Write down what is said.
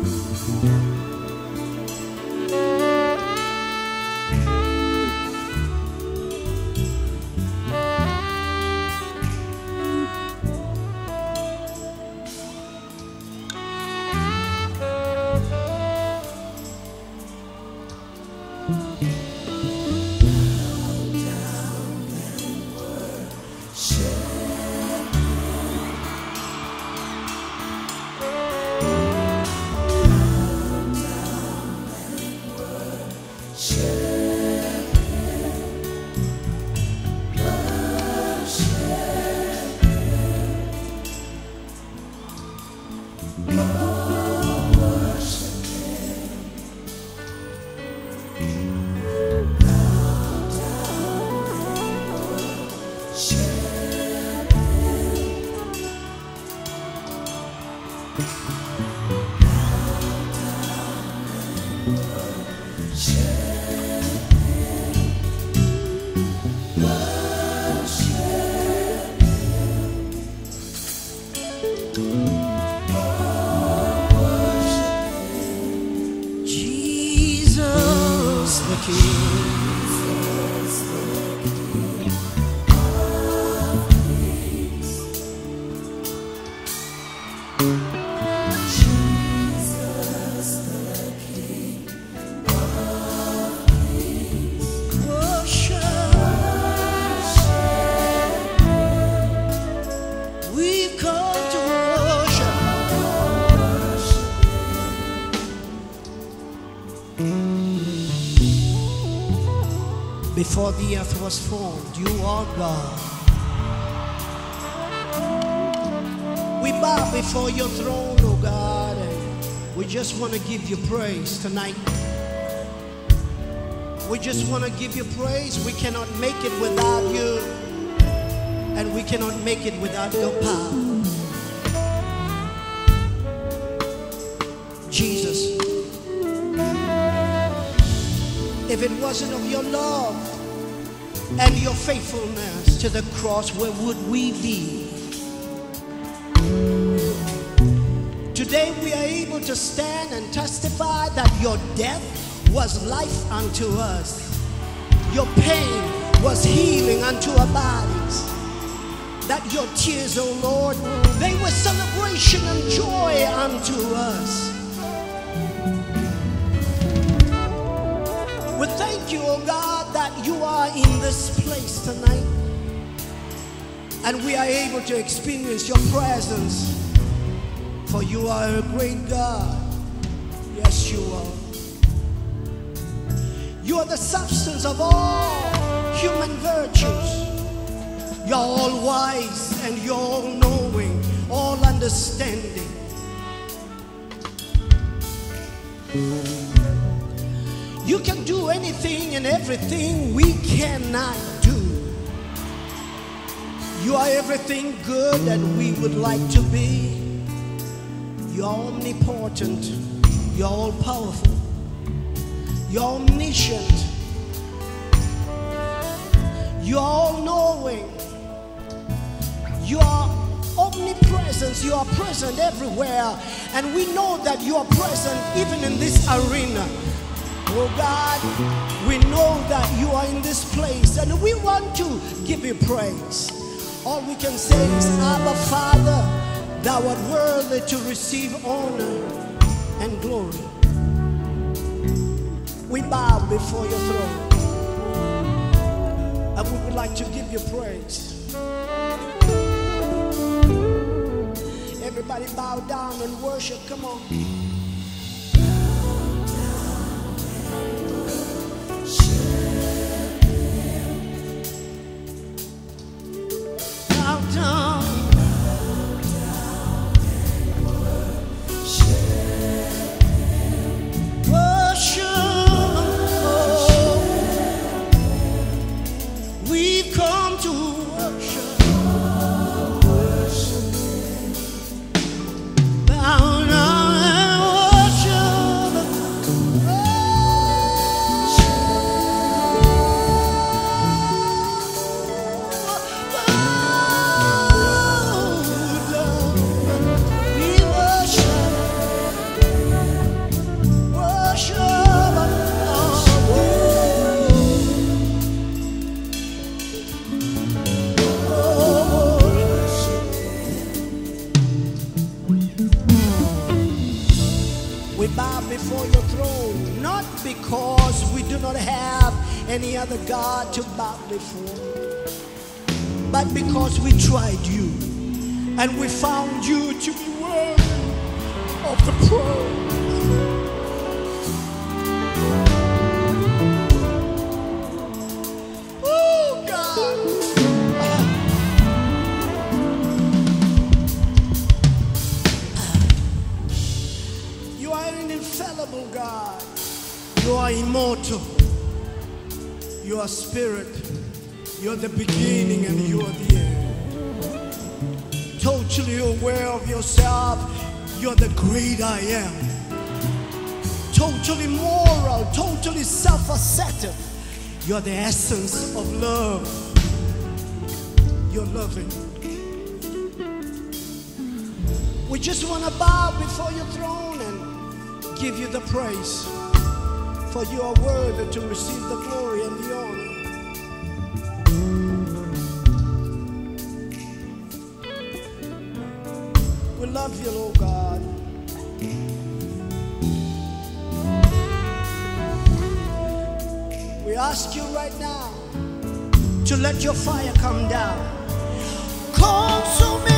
Before the earth was formed, you are God. We bow before your throne, oh God, and we just want to give you praise tonight. We just want to give you praise. We cannot make it without you, and we cannot make it without your power. Jesus, if it wasn't of your love and your faithfulness to the cross, where would we be? Today we are able to stand and testify that your death was life unto us. Your pain was healing unto our bodies. That your tears, oh Lord, they were celebration and joy unto us. We thank you, oh God, that you are in this place tonight, and we are able to experience your presence, for you are a great God. Yes, you are. You are the substance of all human virtues. You're all wise and you're all knowing, all understanding. You can do anything and everything we cannot do. You are everything good that we would like to be. You're omnipotent. You're all powerful. You're omniscient. You're all knowing. You are omnipresent. You are present everywhere. And we know that you are present even in this arena. Oh God, we know that you are in this place, and we want to give you praise. All we can say is, Abba Father, thou art worthy to receive honor and glory. We bow before your throne, and we would like to give you praise. Everybody bow down and worship. Come on. Bow down. Bow down and We bow before your throne, not because we do not have any other God to bow before, but because we tried you and we found you to be worthy of the praise. Oh God. You are an infallible God. You are immortal. You are spirit. You are the beginning and you are the end. Totally aware of yourself. You are the great I am. Totally moral, totally self-assertive. You are the essence of love. You're loving. We just want to bow before your throne and give you the praise. For you are worthy to receive the glory and the honor. We love you, Lord God. We ask you right now to let your fire come down. Consume me.